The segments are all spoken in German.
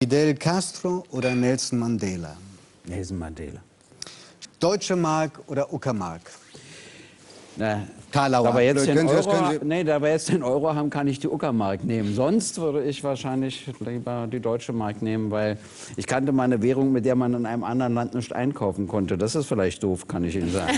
Fidel Castro oder Nelson Mandela? Nelson Mandela. Deutsche Mark oder Uckermark? Na, Karlauer. da wir jetzt den Können Sie- das Euro, können Sie- nee, da wir jetzt den Euro haben, kann ich die Uckermark nehmen. Sonst würde ich wahrscheinlich lieber die deutsche Mark nehmen, weil ich kannte mal eine Währung, mit der man in einem anderen Land nicht einkaufen konnte. Das ist vielleicht doof, kann ich Ihnen sagen.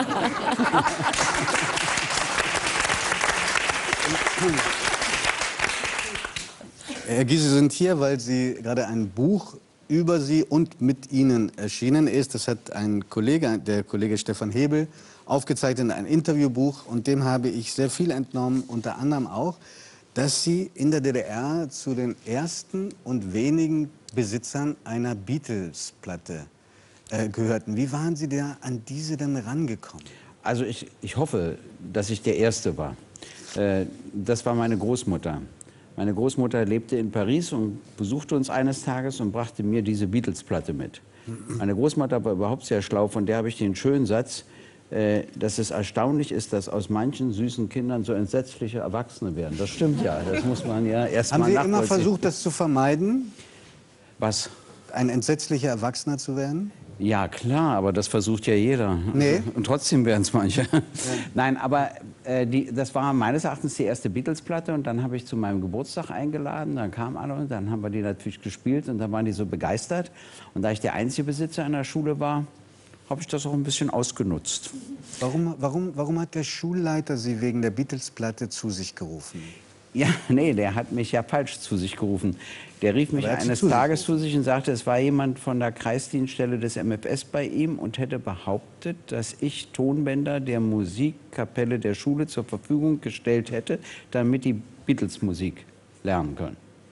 Herr Gysi, Sie sind hier, weil Sie gerade ein Buch über Sie und mit Ihnen erschienen ist. Das hat ein Kollege, der Kollege Stefan Hebel, aufgezeichnet in ein Interviewbuch. Und dem habe ich sehr viel entnommen, unter anderem auch, dass Sie in der DDR zu den ersten und wenigen Besitzern einer Beatles-Platte gehörten. Wie waren Sie da an diese denn rangekommen? Also ich hoffe, dass ich der Erste war. Das war meine Großmutter. Meine Großmutter lebte in Paris und besuchte uns eines Tages und brachte mir diese Beatles-Platte mit. Meine Großmutter war überhaupt sehr schlau, von der habe ich den schönen Satz, dass es erstaunlich ist, dass aus manchen süßen Kindern so entsetzliche Erwachsene werden. Das stimmt ja, das muss man ja erst mal Haben Sie nachvollziehen. immer versucht, das zu vermeiden, Was? ein entsetzlicher Erwachsener zu werden? Ja, klar, aber das versucht ja jeder. Nee. Und trotzdem werden es manche. Ja. Nein, aber das war meines Erachtens die erste Beatles-Platte. Und dann habe ich zu meinem Geburtstag eingeladen. Dann kamen alle und dann haben wir die natürlich gespielt. Und dann waren die so begeistert. Und da ich der einzige Besitzer in der Schule war, habe ich das auch ein bisschen ausgenutzt. Warum hat der Schulleiter Sie wegen der Beatles-Platte zu sich gerufen? Ja, nee, der hat mich ja falsch zu sich gerufen. Der rief mich eines Tages zu sich und sagte, es war jemand von der Kreisdienststelle des MFS bei ihm und hätte behauptet, dass ich Tonbänder der Musikkapelle der Schule zur Verfügung gestellt hätte, damit die Beatles-Musik lernen können.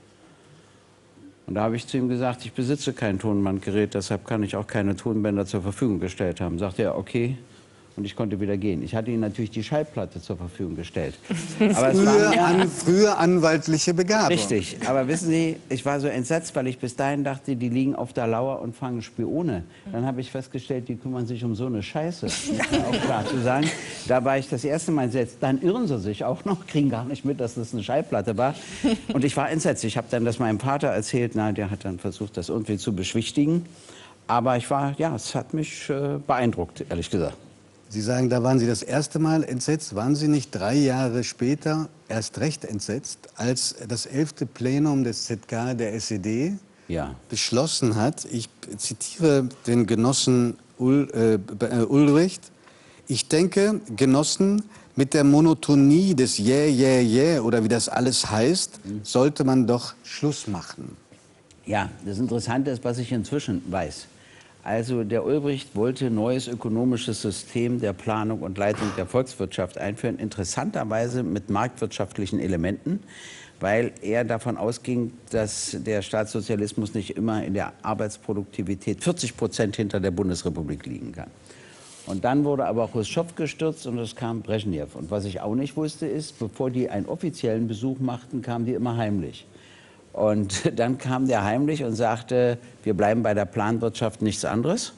Und da habe ich zu ihm gesagt, ich besitze kein Tonbandgerät, deshalb kann ich auch keine Tonbänder zur Verfügung gestellt haben. Sagte er, okay. Und ich konnte wieder gehen. Ich hatte ihm natürlich die Schallplatte zur Verfügung gestellt. Aber Frühe anwaltliche Begabung. Richtig. Aber wissen Sie, ich war so entsetzt, weil ich bis dahin dachte, die liegen auf der Lauer und fangen Spione. Dann habe ich festgestellt, die kümmern sich um so eine Scheiße. Muss man auch klar zu sagen. Da war ich das erste Mal entsetzt. Dann irren sie sich auch noch, kriegen gar nicht mit, dass das eine Schallplatte war. Und ich war entsetzt. Ich habe dann das meinem Vater erzählt. Na, der hat dann versucht, das irgendwie zu beschwichtigen. Aber ich war, ja, es hat mich beeindruckt, ehrlich gesagt. Sie sagen, da waren Sie das erste Mal entsetzt. Waren Sie nicht 3 Jahre später erst recht entsetzt, als das 11. Plenum des ZK der SED beschlossen hat, ich zitiere den Genossen Ulbricht, ich denke, Genossen, mit der Monotonie des oder wie das alles heißt, sollte man doch Schluss machen. Ja, das Interessante ist, was ich inzwischen weiß. Also der Ulbricht wollte ein neues ökonomisches System der Planung und Leitung der Volkswirtschaft einführen, interessanterweise mit marktwirtschaftlichen Elementen, weil er davon ausging, dass der Staatssozialismus nicht immer in der Arbeitsproduktivität 40% hinter der Bundesrepublik liegen kann. Und dann wurde aber Chruschtschow gestürzt und es kam Brezhnev. Und was ich auch nicht wusste ist, bevor die einen offiziellen Besuch machten, kamen die immer heimlich. Und dann kam der heimlich und sagte, wir bleiben bei der Planwirtschaft, nichts anderes.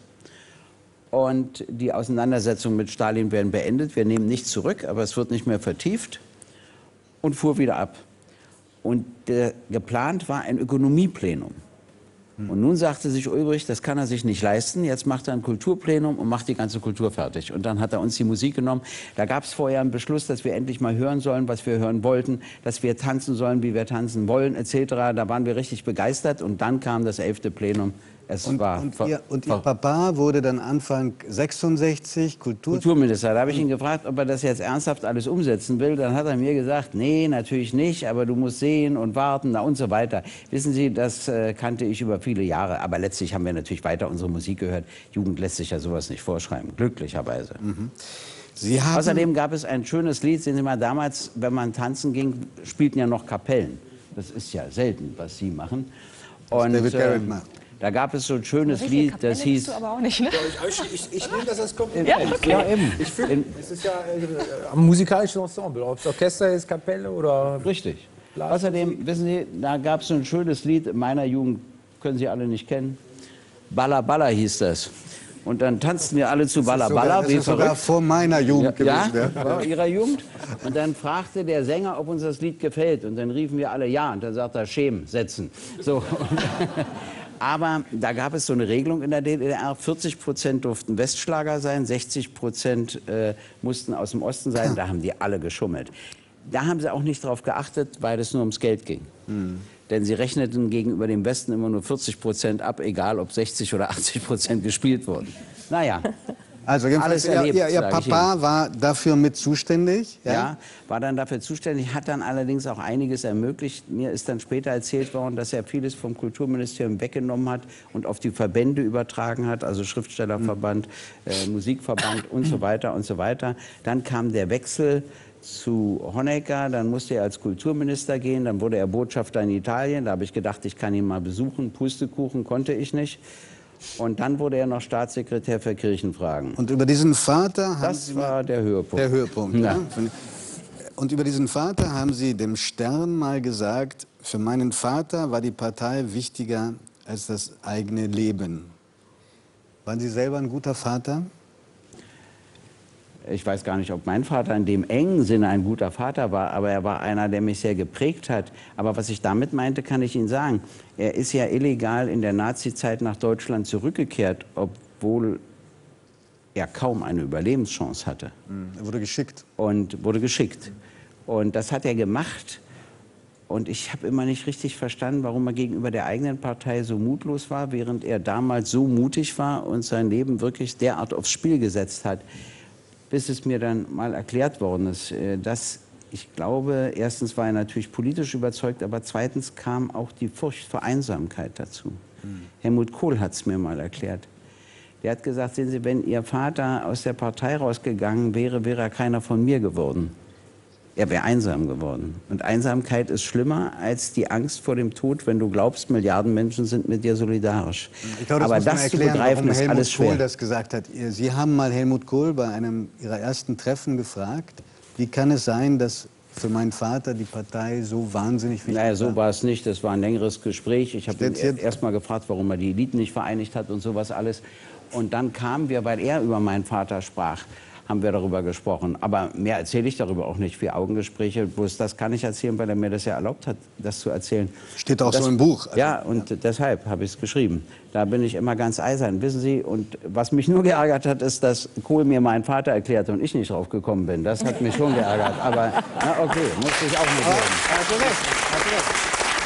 Und die Auseinandersetzungen mit Stalin werden beendet. Wir nehmen nichts zurück, aber es wird nicht mehr vertieft. Und fuhr wieder ab. Und geplant war ein Ökonomieplenum. Und nun sagte sich Ulbricht, das kann er sich nicht leisten. Jetzt macht er ein Kulturplenum und macht die ganze Kultur fertig. Und dann hat er uns die Musik genommen. Da gab es vorher einen Beschluss, dass wir endlich mal hören sollen, was wir hören wollten, dass wir tanzen sollen, wie wir tanzen wollen, etc. Da waren wir richtig begeistert. Und dann kam das 11. Plenum. Und Ihr Papa wurde dann Anfang 66 Kulturminister. Da habe ich ihn gefragt, ob er das jetzt ernsthaft alles umsetzen will. Dann hat er mir gesagt, nee, natürlich nicht, aber du musst sehen und warten und so weiter. Wissen Sie, das kannte ich über viele Jahre. Aber letztlich haben wir natürlich weiter unsere Musik gehört. Jugend lässt sich ja sowas nicht vorschreiben, glücklicherweise. Mhm. Außerdem gab es ein schönes Lied, sehen Sie mal, damals, wenn man tanzen ging, spielten ja noch Kapellen. Das ist ja selten, was Sie machen. Und, David Garrett macht. Da gab es so ein schönes Lied, das hieß... Du aber auch nicht, ne? Ich nehme das als Kompliment. Ja, okay. Ja, eben. Ich finde, es ist ja ein musikalisches Ensemble, ob es Orchester ist, Kapelle oder... Richtig. Außerdem, wissen Sie, da gab es so ein schönes Lied in meiner Jugend, können Sie alle nicht kennen. Balla Balla hieß das. Und dann tanzten wir alle zu Balla Balla, Das wie ist sogar verrückt. vor meiner Jugend Ja, gewesen. Ja. vor ihrer Jugend. Und dann fragte der Sänger, ob uns das Lied gefällt. Und dann riefen wir alle ja. Und dann sagt er, schämen, setzen. So. Aber da gab es so eine Regelung in der DDR, 40% durften Westschlager sein, 60% mussten aus dem Osten sein, da haben die alle geschummelt. Da haben sie auch nicht drauf geachtet, weil es nur ums Geld ging. Denn sie rechneten gegenüber dem Westen immer nur 40% ab, egal ob 60 oder 80% gespielt wurden. Naja. Also jedenfalls, Alles erlebt, ihr sag ich Papa war dafür mit zuständig? Ja, war dann dafür zuständig, hat dann allerdings auch einiges ermöglicht. Mir ist dann später erzählt worden, dass er vieles vom Kulturministerium weggenommen hat und auf die Verbände übertragen hat, also Schriftstellerverband, Musikverband und so weiter und so weiter. Dann kam der Wechsel zu Honecker, dann musste er als Kulturminister gehen, dann wurde er Botschafter in Italien. Da habe ich gedacht, ich kann ihn mal besuchen. Pustekuchen konnte ich nicht. Und dann wurde er noch Staatssekretär für Kirchenfragen. Und über diesen Vater haben Das Sie war der Höhepunkt. der Höhepunkt. Ja. Ja. Und über diesen Vater haben Sie dem Stern mal gesagt, für meinen Vater war die Partei wichtiger als das eigene Leben. Waren Sie selber ein guter Vater? Ich weiß gar nicht, ob mein Vater in dem engen Sinne ein guter Vater war, aber er war einer, der mich sehr geprägt hat. Aber was ich damit meinte, kann ich Ihnen sagen. Er ist ja illegal in der Nazizeit nach Deutschland zurückgekehrt, obwohl er kaum eine Überlebenschance hatte. Er wurde geschickt. Und wurde geschickt. Und das hat er gemacht. Und ich habe immer nicht richtig verstanden, warum er gegenüber der eigenen Partei so mutlos war, während er damals so mutig war und sein Leben wirklich derart aufs Spiel gesetzt hat. Bis es mir dann mal erklärt worden ist, dass ich glaube, erstens war er natürlich politisch überzeugt, aber zweitens kam auch die Furcht vor Einsamkeit dazu. Helmut Kohl hat es mir mal erklärt. Der hat gesagt, sehen Sie, wenn Ihr Vater aus der Partei rausgegangen wäre, wäre er keiner von mir geworden. Er wäre einsam geworden. Und Einsamkeit ist schlimmer als die Angst vor dem Tod, wenn du glaubst, Milliarden Menschen sind mit dir solidarisch. Ich glaube, aber muss man das zu erklären, begreifen, warum ist Helmut alles schwer. Kohl das gesagt hat. Sie haben mal Helmut Kohl bei einem Ihrer ersten Treffen gefragt, wie kann es sein, dass für meinen Vater die Partei so wahnsinnig wichtig Naja, so war? war es nicht. Das war ein längeres Gespräch. Ich habe ihn Steht's hier? erst mal gefragt, warum er die Eliten nicht vereinigt hat und sowas alles. Und dann kamen wir, weil er über meinen Vater sprach, haben wir darüber gesprochen. Aber mehr erzähle ich darüber auch nicht. 4 Augengespräche, bloß das kann ich erzählen, weil er mir das ja erlaubt hat, das zu erzählen. Steht auch das, so im Buch. Also, ja, und deshalb habe ich es geschrieben. Da bin ich immer ganz eisern, wissen Sie. Und was mich nur geärgert hat, ist, dass Kohl mir meinen Vater erklärte und ich nicht drauf gekommen bin. Das hat mich schon geärgert. Aber na okay, musste ich auch nicht hören. Hast du recht, hast du recht.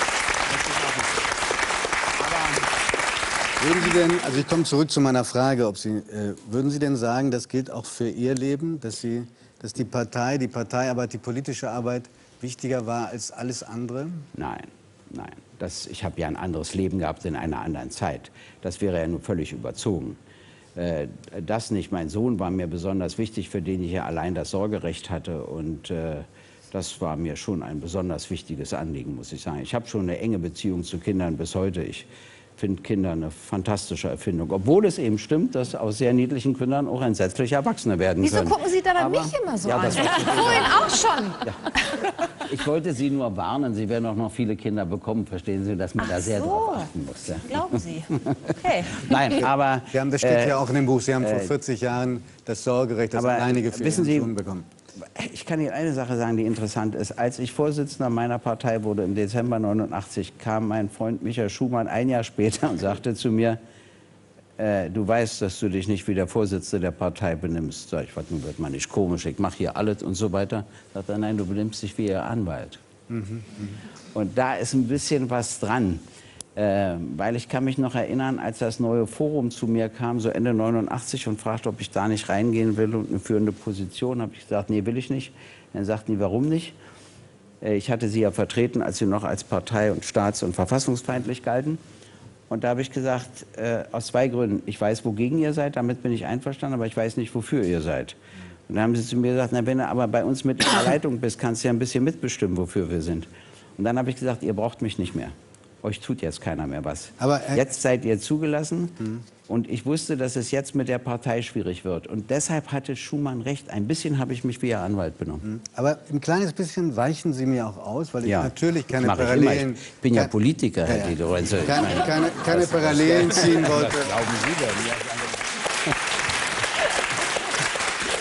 Würden Sie denn, also ich komme zurück zu meiner Frage, ob Sie, würden Sie denn sagen, das gilt auch für Ihr Leben, dass die Parteiarbeit, die politische Arbeit wichtiger war als alles andere? Nein, nein. Ich habe ja ein anderes Leben gehabt in einer anderen Zeit. Das wäre ja nur völlig überzogen. Das nicht. Mein Sohn war mir besonders wichtig, für den ich ja allein das Sorgerecht hatte. Und das war mir schon ein besonders wichtiges Anliegen, muss ich sagen. Ich habe schon eine enge Beziehung zu Kindern bis heute. Ich finde Kinder eine fantastische Erfindung. Obwohl es eben stimmt, dass aus sehr niedlichen Kindern auch entsetzliche Erwachsene werden können. Wieso gucken Sie da mich immer so an? das war Vorhin auch schon. ja. Ich wollte Sie nur warnen, Sie werden auch noch viele Kinder bekommen, verstehen Sie, dass man da sehr drauf achten muss. Ja. Glauben Sie. Okay. Nein, aber... Das steht ja auch in dem Buch, Sie haben vor 40 Jahren das Sorgerecht, das aber alleinige für wissen Ihren Sie, Sohn bekommen. Ich kann Ihnen eine Sache sagen, die interessant ist. Als ich Vorsitzender meiner Partei wurde im Dezember 89, kam mein Freund Michael Schumann ein Jahr später und sagte zu mir, du weißt, dass du dich nicht wie der Vorsitzende der Partei benimmst. Sag ich, was, nun wird man nicht komisch, ich mache hier alles und so weiter. Sagt er, nein, du benimmst dich wie Ihr Anwalt. Und da ist ein bisschen was dran. Weil ich kann mich noch erinnern, als das neue Forum zu mir kam, so Ende 89, und fragte, ob ich da nicht reingehen will und eine führende Position, habe ich gesagt, nee, will ich nicht. Dann sagten die, warum nicht? Ich hatte sie ja vertreten, als sie noch als partei- und staats- und verfassungsfeindlich galten. Und da habe ich gesagt, aus 2 Gründen. Ich weiß, wogegen ihr seid, damit bin ich einverstanden, aber ich weiß nicht, wofür ihr seid. Und dann haben sie zu mir gesagt, na, wenn du aber bei uns mit in der Leitung bist, kannst du ja ein bisschen mitbestimmen, wofür wir sind. Und dann habe ich gesagt, ihr braucht mich nicht mehr. Euch tut jetzt keiner mehr was. Aber, jetzt seid ihr zugelassen und ich wusste, dass es jetzt mit der Partei schwierig wird. Und deshalb hatte Schumann recht. Ein bisschen habe ich mich wie Ihr Anwalt benommen. Aber ein kleines bisschen weichen Sie mir auch aus, weil ich Ja, natürlich keine das mache ich Parallelen... immer. Ich bin ja Politiker, Herr Di Lorenzo. Keine Parallelen ziehen wollte. Glauben Sie denn?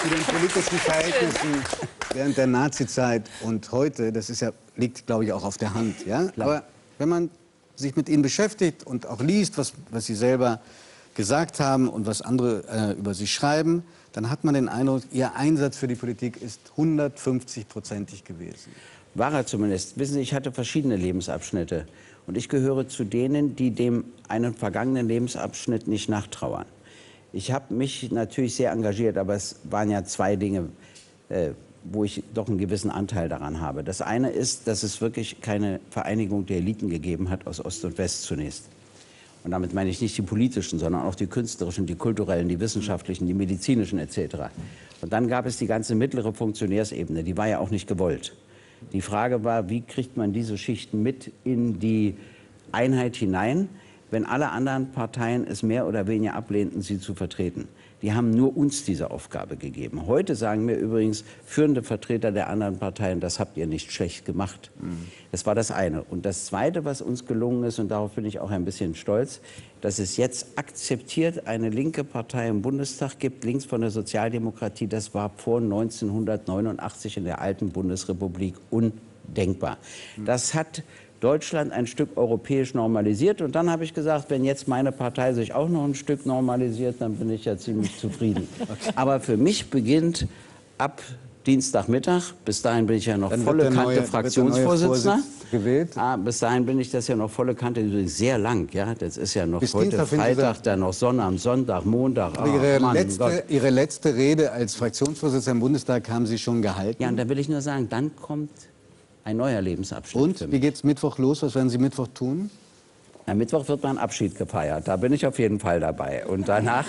zu den politischen Verhältnissen während der Nazizeit und heute, das ist ja, liegt, glaube ich, auch auf der Hand. Ja? Aber wenn man sich mit ihnen beschäftigt und auch liest, was sie selber gesagt haben und was andere über sie schreiben, dann hat man den Eindruck, ihr Einsatz für die Politik ist 150-prozentig gewesen. War er zumindest. Wissen Sie, ich hatte verschiedene Lebensabschnitte. Und ich gehöre zu denen, die dem einen vergangenen Lebensabschnitt nicht nachtrauern. Ich habe mich natürlich sehr engagiert, aber es waren ja zwei Dinge, wo ich doch einen gewissen Anteil daran habe. Das eine ist, dass es wirklich keine Vereinigung der Eliten gegeben hat aus Ost und West zunächst. Und damit meine ich nicht die politischen, sondern auch die künstlerischen, die kulturellen, die wissenschaftlichen, die medizinischen etc. Und dann gab es die ganze mittlere Funktionärsebene, die war ja auch nicht gewollt. Die Frage war, wie kriegt man diese Schichten mit in die Einheit hinein, wenn alle anderen Parteien es mehr oder weniger ablehnten, sie zu vertreten. Die haben nur uns diese Aufgabe gegeben. Heute sagen mir übrigens führende Vertreter der anderen Parteien, das habt ihr nicht schlecht gemacht. Das war das eine. Und das Zweite, was uns gelungen ist, und darauf bin ich auch ein bisschen stolz, dass es jetzt akzeptiert eine linke Partei im Bundestag gibt, links von der Sozialdemokratie. Das war vor 1989 in der alten Bundesrepublik undenkbar. Das hat Deutschland ein Stück europäisch normalisiert. Und dann habe ich gesagt, wenn jetzt meine Partei sich auch noch ein Stück normalisiert, dann bin ich ja ziemlich zufrieden. Okay. Aber für mich beginnt ab Dienstagmittag, bis dahin bin ich ja noch volle Kante Fraktionsvorsitzender. Gewählt. Bis dahin bin ich das ja noch volle Kante, sehr lang. Ja, das ist ja noch bis heute Dienstag Freitag, dann noch Sonntag, am Sonntag, Montag. Aber Ihre letzte Rede als Fraktionsvorsitzender im Bundestag haben Sie schon gehalten. Ja, und da will ich nur sagen, dann kommt ein neuer Lebensabschnitt. Und wie geht's Mittwoch los? Was werden Sie Mittwoch tun? Ja, Mittwoch wird mein Abschied gefeiert. Da bin ich auf jeden Fall dabei. Und danach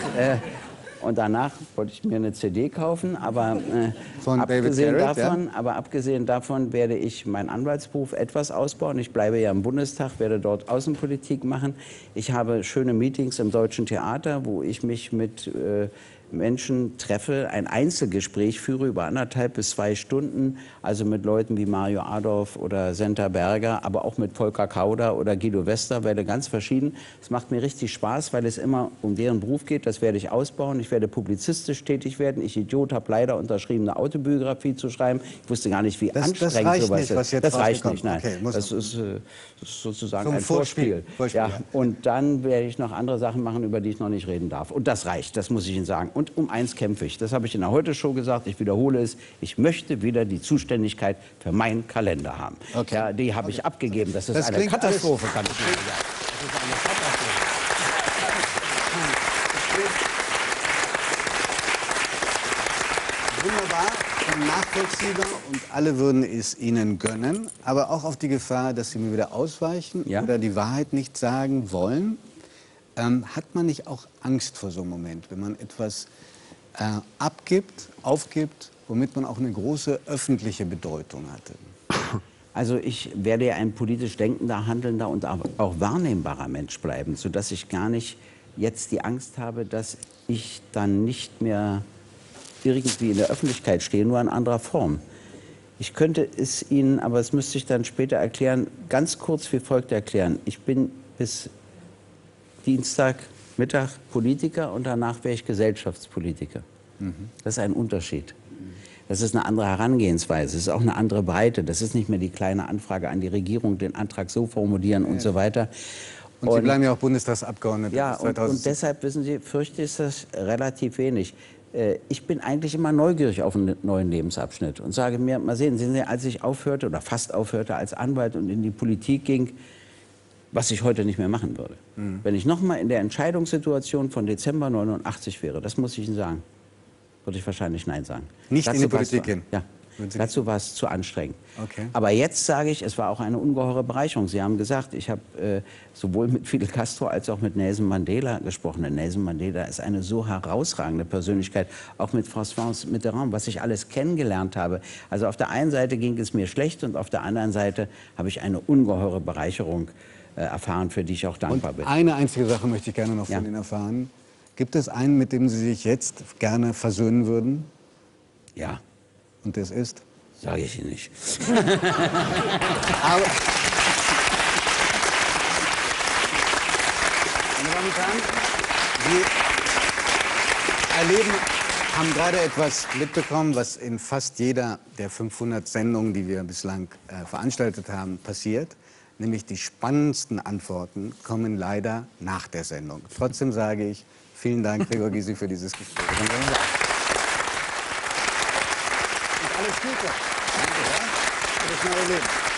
wollte ich mir eine CD kaufen. Aber, abgesehen davon werde ich meinen Anwaltsberuf etwas ausbauen. Ich bleibe ja im Bundestag, werde dort Außenpolitik machen. Ich habe schöne Meetings im Deutschen Theater, wo ich mich mit Menschen treffe, ein Einzelgespräch führe über 1,5 bis 2 Stunden, also mit Leuten wie Mario Adorf oder Senta Berger, aber auch mit Volker Kauder oder Guido Westerwelle, ganz verschieden. Es macht mir richtig Spaß, weil es immer um deren Beruf geht. Das werde ich ausbauen. Ich werde publizistisch tätig werden. Ich Idiot habe leider unterschrieben, eine Autobiografie zu schreiben. Ich wusste gar nicht, wie anstrengend sowas ist. Das reicht nicht, nein. Okay, das ist sozusagen ein Vorspiel. Ja. Und dann werde ich noch andere Sachen machen, über die ich noch nicht reden darf. Und das reicht, das muss ich Ihnen sagen. Und um eins kämpfe ich. Das habe ich in der Heute-Show gesagt. Ich wiederhole es. Ich möchte wieder die Zuständigkeit für meinen Kalender haben. Okay. Ja, die habe ich abgegeben. Das ist eine Katastrophe, kann ich Ihnen sagen. Das ist eine Katastrophe. Wunderbar, nachvollziehbar und alle würden es Ihnen gönnen. Aber auch auf die Gefahr, dass Sie mir wieder ausweichen oder die Wahrheit nicht sagen wollen. Hat man nicht auch Angst vor so einem Moment, wenn man etwas abgibt, aufgibt, womit man auch eine große öffentliche Bedeutung hatte? Also ich werde ja ein politisch denkender, handelnder und auch wahrnehmbarer Mensch bleiben, sodass ich gar nicht jetzt die Angst habe, dass ich dann nicht mehr irgendwie in der Öffentlichkeit stehe, nur in anderer Form. Ich könnte es Ihnen, aber das müsste ich dann später erklären, ganz kurz wie folgt erklären. Ich bin bis Dienstagmittag Politiker und danach wäre ich Gesellschaftspolitiker. Das ist ein Unterschied. Das ist eine andere Herangehensweise, es ist auch eine andere Breite. Das ist nicht mehr die kleine Anfrage an die Regierung, den Antrag so formulieren und so weiter. Und Sie bleiben ja auch Bundestagsabgeordneter. Ja, und deshalb, wissen Sie, fürchte ich das relativ wenig. Ich bin eigentlich immer neugierig auf einen neuen Lebensabschnitt und sage mir, mal sehen, als ich aufhörte oder fast aufhörte als Anwalt und in die Politik ging, was ich heute nicht mehr machen würde. Wenn ich noch mal in der Entscheidungssituation von Dezember 89 wäre, das muss ich Ihnen sagen, würde ich wahrscheinlich Nein sagen. Nicht in die Politik gehen? Ja, dazu war es zu anstrengend. Okay. Aber jetzt sage ich, es war auch eine ungeheure Bereicherung. Sie haben gesagt, ich habe sowohl mit Fidel Castro als auch mit Nelson Mandela gesprochen. Denn Nelson Mandela ist eine so herausragende Persönlichkeit, auch mit François Mitterrand, was ich alles kennengelernt habe. Also auf der einen Seite ging es mir schlecht und auf der anderen Seite habe ich eine ungeheure Bereicherung erfahren, für die ich auch dankbar bin. Eine einzige Sache möchte ich gerne noch von Ihnen erfahren. Gibt es einen, mit dem Sie sich jetzt gerne versöhnen würden? Ja. Und das ist? Sage ich Ihnen nicht. Aber, meine Damen und Herren, Sie erleben haben gerade etwas mitbekommen, was in fast jeder der 500 Sendungen, die wir bislang veranstaltet haben, passiert. Nämlich die spannendsten Antworten kommen leider nach der Sendung. Trotzdem sage ich, vielen Dank, Gregor Gysi, für dieses Gespräch. Und alles Gute. Danke, ja? Für das neue Leben.